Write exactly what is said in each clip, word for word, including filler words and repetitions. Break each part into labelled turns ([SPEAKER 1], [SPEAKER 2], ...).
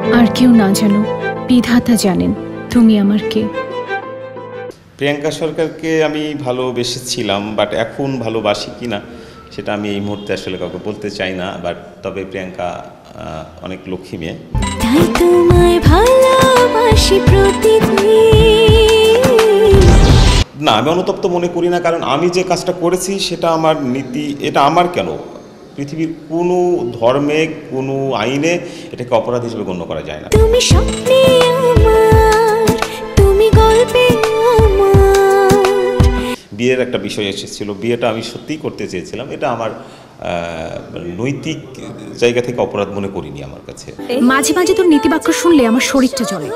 [SPEAKER 1] আর কেউ না জানো, বিধাতা জানেন তুমি আমার কে।
[SPEAKER 2] প্রিয়াঙ্কা সরকারকে আমি ভালোবেসেছিলাম, বাট এখন ভালোবাসি কিনা সেটা আমি এই মুহূর্তে আসলে কাউকে বলতে চাই না। বাট তবে প্রিয়াঙ্কা অনেক লক্ষ্মী মেয়ে।
[SPEAKER 3] তাই তোমায় ভালোবাসি প্রতিদিন।
[SPEAKER 2] না, আমি অনুতপ্ত মনে করি না, কারণ আমি যে কাজটা করেছি সেটা আমার নীতি, এটা আমার কেন, পৃথিবীর কোনো ধর্মে কোনো আইনে এটাকে অপরাধ হিসেবে গণ্য করা যায় না।
[SPEAKER 3] তুমি স্বপ্নে আমার, তুমি গল্পে আমার।
[SPEAKER 2] বিয়ের একটা বিষয় এসেছিল, বিয়েটা আমি সত্যিই করতে চেয়েছিলাম, এটা আমার নৈতিক জায়গা থেকে অপরাধ মনে করিনি আমার কাছে।
[SPEAKER 1] মাঝে মাঝে তোর নীতিবাক্য শুনলে আমার শরীরটা জ্বলে।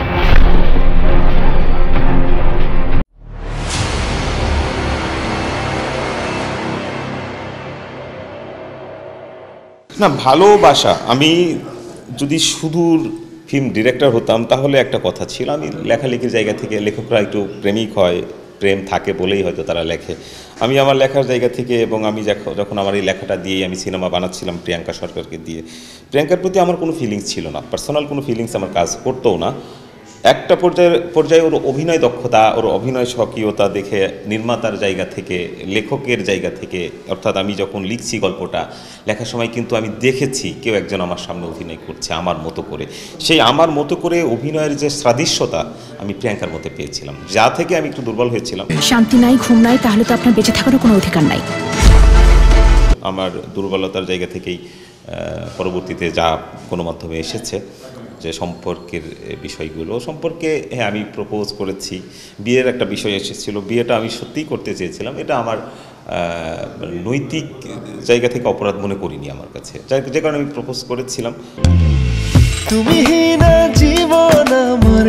[SPEAKER 2] না, ভালোবাসা, আমি যদি সুদূর ফিল্ম ডিরেক্টর হতাম তাহলে একটা কথা ছিল। আমি লেখালেখির জায়গা থেকে, লেখকরা একটু প্রেমিক হয়, প্রেম থাকে বলেই হয়তো তারা লেখে। আমি আমার লেখার জায়গা থেকে, এবং আমি যখন আমার এই লেখাটা দিয়েই আমি সিনেমা বানাচ্ছিলাম প্রিয়াঙ্কা সরকারকে দিয়ে, প্রিয়াঙ্কার প্রতি আমার কোনো ফিলিংস ছিল না, পার্সোনাল কোনো ফিলিংস আমার কাজ করতেও না। একটা পর্যায়ে পর্যায়ে ওর অভিনয় দক্ষতা, ওর অভিনয় স্বকীয়তা দেখে নির্মাতার জায়গা থেকে, লেখকের জায়গা থেকে, অর্থাৎ আমি যখন লিখছি গল্পটা লেখার সময় কিন্তু আমি দেখেছি কেউ একজন আমার সামনে অভিনয় করছে আমার মতো করে। সেই আমার মতো করে অভিনয়ের যে সাদৃশ্যতা আমি প্রিয়াঙ্কার মধ্যে পেয়েছিলাম, যা থেকে আমি একটু দুর্বল হয়েছিলাম।
[SPEAKER 1] শান্তি নাই, ঘুম নাই, তাহলে তো আপনার বেঁচে থাকারও কোনো অধিকার নাই।
[SPEAKER 2] আমার দুর্বলতার জায়গা থেকেই পরবর্তীতে যা কোনো মাধ্যমে এসেছে, যে সম্পর্কের বিষয়গুলো সম্পর্কে, হ্যাঁ আমি প্রপোজ করেছি, বিয়ের একটা বিষয় এসেছিল, বিয়েটা আমি সত্যিই করতে চেয়েছিলাম, এটা আমার নৈতিক জায়গা থেকে অপরাধ মনে করিনি আমার কাছে, যে কারণে আমি প্রপোজ করেছিলাম।
[SPEAKER 4] তুমি না জীবন আমার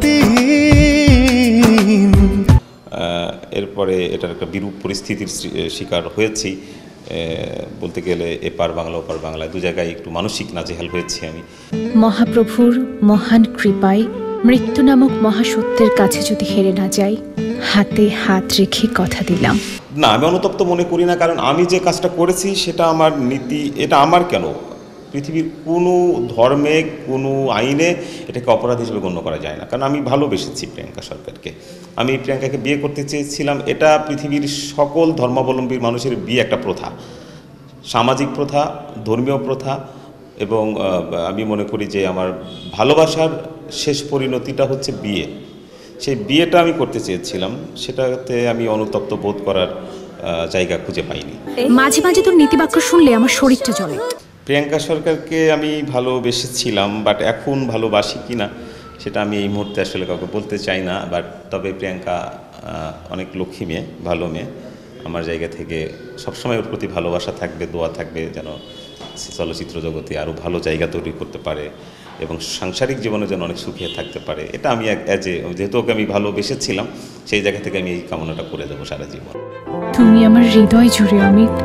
[SPEAKER 4] গতিহীন।
[SPEAKER 2] এরপরে এটার একটা বিরূপ পরিস্থিতির শিকার হয়েছি, বলতে গেলে এপার বাংলা ওপার বাংলা দু জায়গায় একটু মানসিক নাজেহাল হয়েছি আমি।
[SPEAKER 1] মহাপ্রভুর মহান কৃপায় মৃত্যু নামক মহাসত্যের কাছে যদি হেরে না যাই, হাতে হাত রেখে কথা দিলাম।
[SPEAKER 2] না, আমি অনুতপ্ত মনে করি না, কারণ আমি যে কাজটা করেছি সেটা আমার নীতি, এটা আমার কেন, পৃথিবীর কোনো ধর্মে কোনো আইনে এটাকে অপরাধ হিসেবে গণ্য করা যায় না। কারণ আমি ভালোবেসেছি প্রিয়াঙ্কা সরকারকে, আমি প্রিয়াঙ্কাকে বিয়ে করতে চেয়েছিলাম। এটা পৃথিবীর সকল ধর্মাবলম্বী মানুষের বিয়ে একটা প্রথা, সামাজিক প্রথা, ধর্মীয় প্রথা, এবং আমি মনে করি যে আমার ভালোবাসার শেষ পরিণতিটা হচ্ছে বিয়ে। সেই বিয়েটা আমি করতে চেয়েছিলাম, সেটাতে আমি অনুতপ্ত বোধ করার জায়গা খুঁজে পাইনি।
[SPEAKER 1] মাঝে মাঝে তোর নীতিবাক্য শুনলে আমার শরীরটা জ্বলে।
[SPEAKER 2] প্রিয়াঙ্কা সরকারকে আমি ভালোবেসেছিলাম, বাট এখন ভালোবাসি কিনা সেটা আমি এই মুহূর্তে আসলে কাউকে বলতে চাই না। বাট তবে প্রিয়াঙ্কা অনেক লক্ষ্মী মেয়ে, ভালো মেয়ে। আমার জায়গা থেকে সবসময় ওর প্রতি ভালোবাসা থাকবে, দোয়া থাকবে যেন চলচ্চিত্র জগতে আরও ভালো জায়গা তৈরি করতে পারে এবং সাংসারিক জীবনে যেন অনেক সুখে থাকতে পারে। এটা আমি অ্যাজ এ, যেহেতু ওকে আমি ভালোবেসেছিলাম, সেই জায়গা থেকে আমি এই কামনাটা করে দেবো সারা জীবন।
[SPEAKER 1] তুমি আমার হৃদয় জুড়ে অমিত।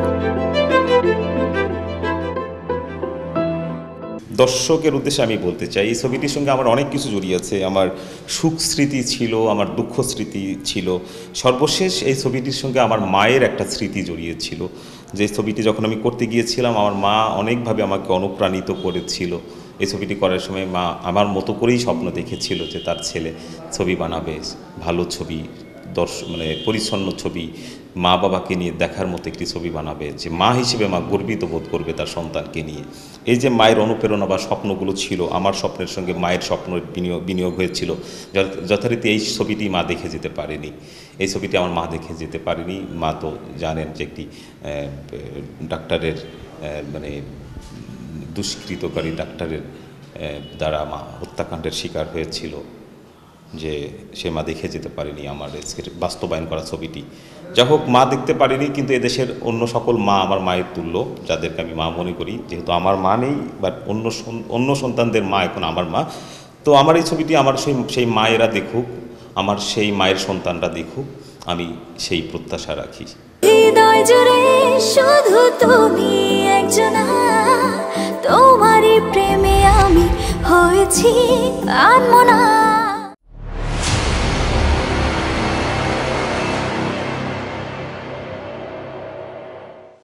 [SPEAKER 2] দর্শকের উদ্দেশ্যে আমি বলতে চাই, এই ছবিটির সঙ্গে আমার অনেক কিছু জড়িয়ে আছে। আমার সুখ স্মৃতি ছিল, আমার দুঃখ স্মৃতি ছিল, সর্বশেষ এই ছবিটির সঙ্গে আমার মায়ের একটা স্মৃতি জড়িয়েছিল। যে ছবিটি যখন আমি করতে গিয়েছিলাম, আমার মা অনেকভাবে আমাকে অনুপ্রাণিত করেছিল। এই ছবিটি করার সময় মা আমার মতো করেই স্বপ্ন দেখেছিল যে তার ছেলে ছবি বানাবে, ভালো ছবি, দর্শক মানে পরিচ্ছন্ন ছবি, মা বাবাকে নিয়ে দেখার মতো একটি ছবি বানাবে, যে মা হিসেবে মা গর্বিত বোধ করবে তার সন্তানকে নিয়ে। এই যে মায়ের অনুপ্রেরণা বা স্বপ্নগুলো ছিল, আমার স্বপ্নের সঙ্গে মায়ের স্বপ্নের বিনিয়োগ বিনিয়োগ হয়েছিল। যথারীতি এই ছবিটি মা দেখে যেতে পারেনি, এই ছবিটি আমার মা দেখে যেতে পারেনি। মা তো জানেন যে একটি ডাক্তারের মানে দুষ্কৃতকারী ডাক্তারের দ্বারা মা হত্যাকাণ্ডের শিকার হয়েছিল, যে সে মা দেখে যেতে পারেনি আমার বাস্তবায়ন করা ছবিটি। যাই হোক, মা দেখতে পারেনি, কিন্তু এদেশের অন্য সকল মা আমার মায়ের তুল্য, যাদেরকে আমি মা মনে করি। যেহেতু আমার মা নেই, বাট অন্য অন্য সন্তানদের মা এখন আমার মা। তো আমার এই ছবিটি আমার সেই সেই মায়েরা দেখুক, আমার সেই মায়ের সন্তানরা দেখুক, আমি সেই প্রত্যাশা রাখি।
[SPEAKER 3] হৃদয় জুড়ে শুধু তুমি একজনা, তোমারই প্রেমে আমি হয়েছি আনমনা।